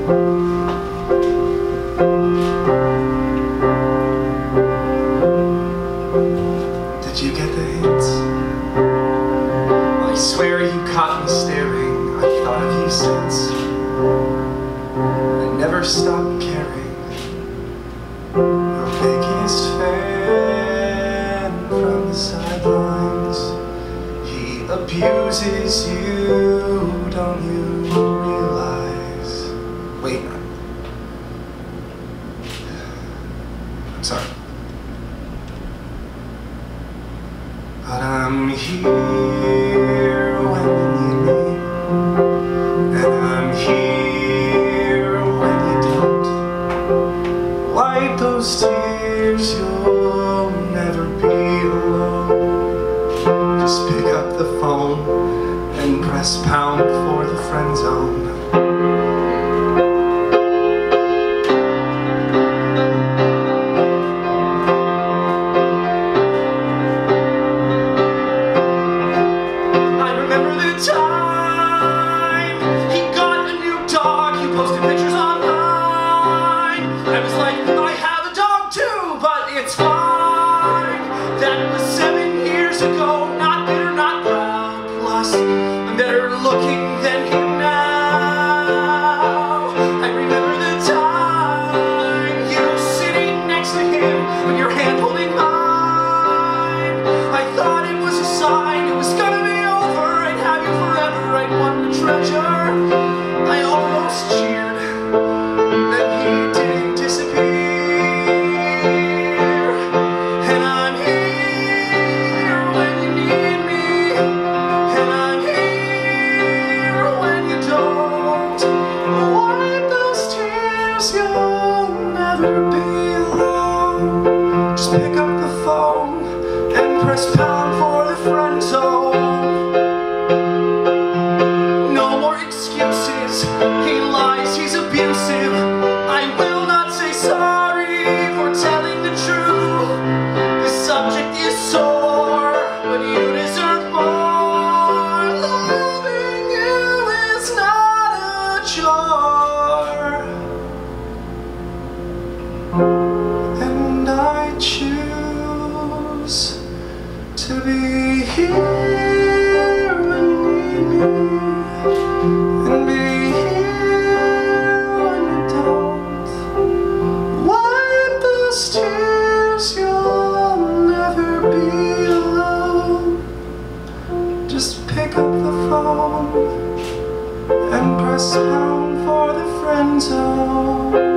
Did you get the hint? I swear you caught me staring. I've thought of you since. I never stopped caring. Your biggest fan from the sidelines. He abuses you, don't you realize? Wait. I'm sorry. But I'm here when you need me, and I'm here when you don't. Wipe those tears, you'll never be alone. Just pick up the phone and press pound for the friend zone. Time he got a new dog, you posted pictures online. I was like, I have a dog too, but it's fine. That was 7 years ago, not bitter, not proud. Plus, I'm better looking than him now. I remember the time you sitting next to him with your hand holding mine. I thought it was a sign, it was gonna be over, I'd have you forever, I'd won the treasure. I almost cheered that he didn't disappear. And I'm here when you need me, and I'm here when you don't. Wipe those tears, you'll never be alone. Just pick up the phone and press pound for the friend zone. Excuses, he lies, he's abusive. I will not say sorry for telling the truth. The subject is sore, but you deserve more. Loving you is not a chore, and I choose to be here when you need me, and be here when you don't. Wipe those tears, you'll never be alone. Just pick up the phone and press pound for the friend zone.